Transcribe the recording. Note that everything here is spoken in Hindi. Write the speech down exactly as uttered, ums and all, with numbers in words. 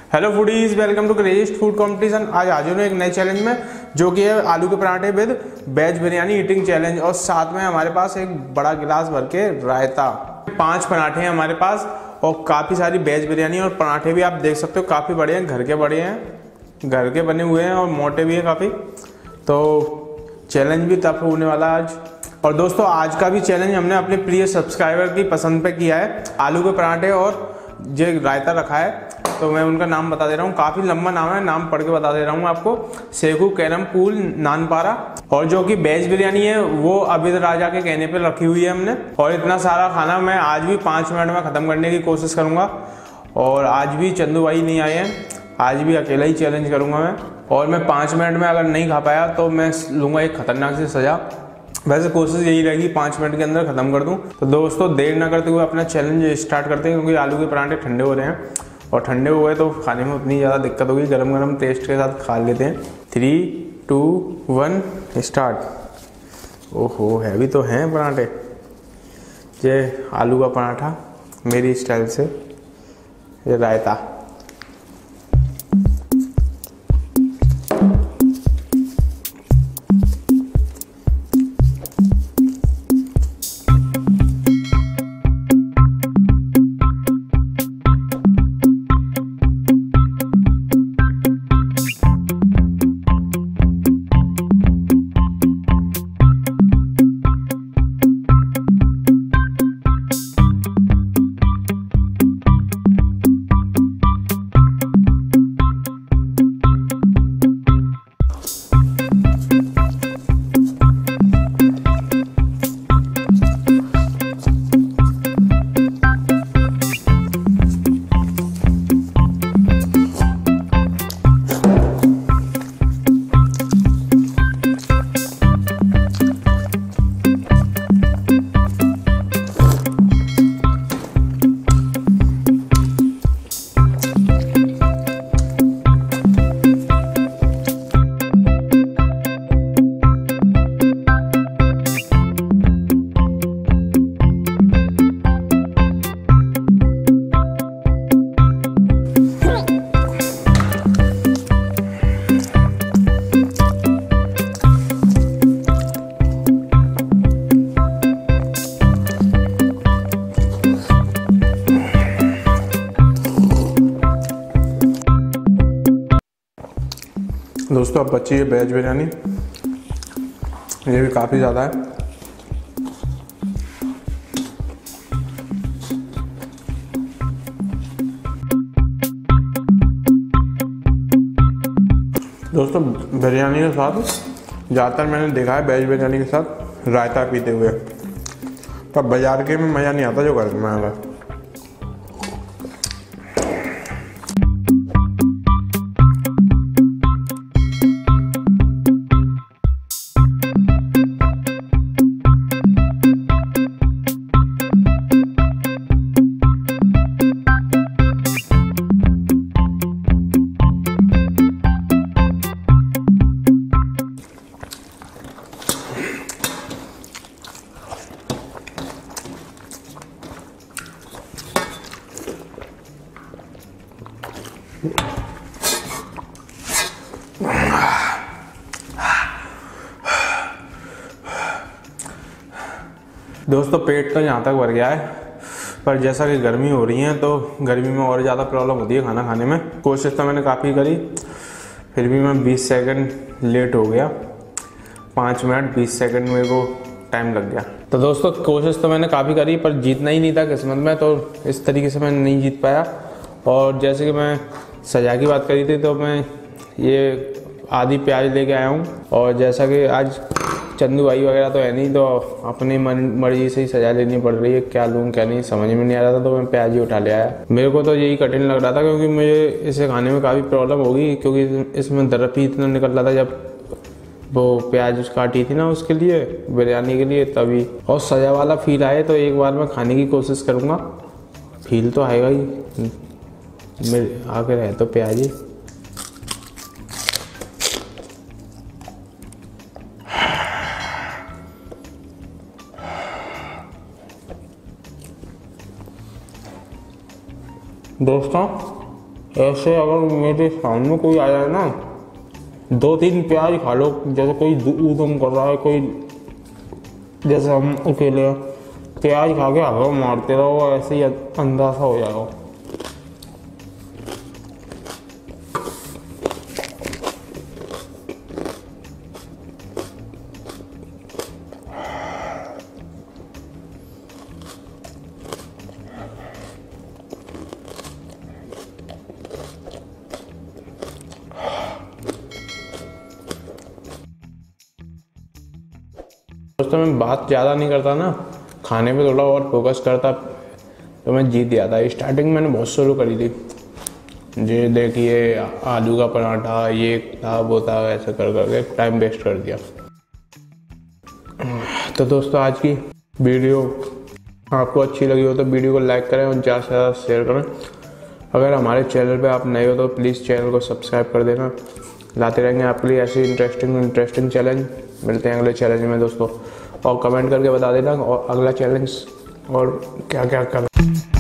Hello foodies, welcome to craziest food competition. आज हाजिर हूँ एक नए चैलेंज में, जो कि है आलू के पराठे with veg biryani eating challenge. और साथ में हमारे पास एक बड़ा गिलास भर के रायता। पांच पराठे हैं हमारे पास और काफ़ी सारी वेज बिरयानी। और पराठे भी आप देख सकते हो काफ़ी बड़े हैं, घर के बड़े हैं, घर के बने हुए हैं और मोटे भी हैं काफ़ी। तो चैलेंज भी टफ होने वाला आज। और दोस्तों, आज का भी चैलेंज हमने अपने प्रिय सब्सक्राइबर की पसंद पे किया है। आलू के पराठे और जो रायता रखा है, तो मैं उनका नाम बता दे रहा हूँ। काफ़ी लंबा नाम है, नाम पढ़ के बता दे रहा हूँ आपको। Shekhu carrom pool Nanpara. और जो कि वेज बिरयानी है वो अभिद राजा के कहने पे रखी हुई है हमने। और इतना सारा खाना मैं आज भी पाँच मिनट में ख़त्म करने की कोशिश करूँगा। और आज भी चंदू भाई नहीं आए हैं, आज भी अकेला ही चैलेंज करूँगा मैं। और मैं पाँच मिनट में अगर नहीं खा पाया तो मैं लूँगा एक खतरनाक सी सज़ा। वैसे कोशिश यही रहेगी पाँच मिनट के अंदर ख़त्म कर दूं। तो दोस्तों, देर ना करते हुए अपना चैलेंज स्टार्ट करते हैं, क्योंकि आलू के पराठे ठंडे हो रहे हैं। और ठंडे हुए तो खाने में उतनी ज़्यादा दिक्कत होगी। गरम गरम टेस्ट के साथ खा लेते हैं। Three two one start. ओहो, हैवी तो हैं पराठे। ये आलू का पराठा मेरी स्टाइल से, ये रायता। दोस्तों, अब बची है वेज बिरयानी। ये भी काफ़ी ज़्यादा है। दोस्तों, बिरयानी के साथ ज़्यादातर मैंने देखा है वेज बिरयानी के साथ रायता पीते हुए। पर बाजार के में मज़ा नहीं आता जो घर में आता। दोस्तों, पेट तो यहाँ तक भर गया है, पर जैसा कि गर्मी हो रही है तो गर्मी में और ज़्यादा प्रॉब्लम होती है खाना खाने में। कोशिश तो मैंने काफ़ी करी, फिर भी मैं बीस सेकंड लेट हो गया। पाँच मिनट बीस सेकंड मेरे को टाइम लग गया। तो दोस्तों, कोशिश तो मैंने काफ़ी करी, पर जीतना ही नहीं था किस्मत में, तो इस तरीके से मैं नहीं जीत पाया। और जैसे कि मैं सजा की बात करी थी, तो मैं ये आधी प्याज लेके आया हूँ। और जैसा कि आज चंदू भाई वगैरह तो है नहीं, तो अपनी मर्जी से ही सजा लेनी पड़ रही है। क्या लूँ क्या नहीं समझ में नहीं आ रहा था, तो मैं प्याज ही उठा ले आया। मेरे को तो यही कठिन लग रहा था, क्योंकि मुझे इसे खाने में काफ़ी प्रॉब्लम होगी, क्योंकि इसमें दर्द ही इतना निकल रहा था जब वो प्याज काटी थी ना उसके लिए, बिरयानी के लिए, तभी। और सजा वाला फील आए तो एक बार मैं खाने की कोशिश करूँगा। फील तो आएगा ही, मेरे आगे रहे तो प्याज ही। दोस्तों ऐसे अगर मेरे सामने कोई आ जाए ना, दो तीन प्याज खा लो, जैसे कोई ऊधम कर रहा है, कोई जैसे हम अकेले प्याज खा के हवा मारते रहो, ऐसे ही अंदाजा हो जाएगा। दोस्तों मैं बात ज़्यादा नहीं करता ना, खाने पे थोड़ा और फोकस करता तो मैं जीत जाता। स्टार्टिंग मैंने बहुत शुरू करी थी, ये देखिए आलू का पराठा, ये था वो था, ऐसे कर करके टाइम वेस्ट कर दिया। तो दोस्तों आज की वीडियो आपको अच्छी लगी हो तो वीडियो को लाइक करें और ज़्यादा से ज़्यादा शेयर करें। अगर हमारे चैनल पे आप नए हो तो प्लीज़ चैनल को सब्सक्राइब कर देना। लाते रहेंगे आपके लिए ऐसे इंटरेस्टिंग इंटरेस्टिंग चैलेंज। मिलते हैं अगले चैलेंज में दोस्तों, और कमेंट करके बता देना और अगला चैलेंज और क्या क्या करना।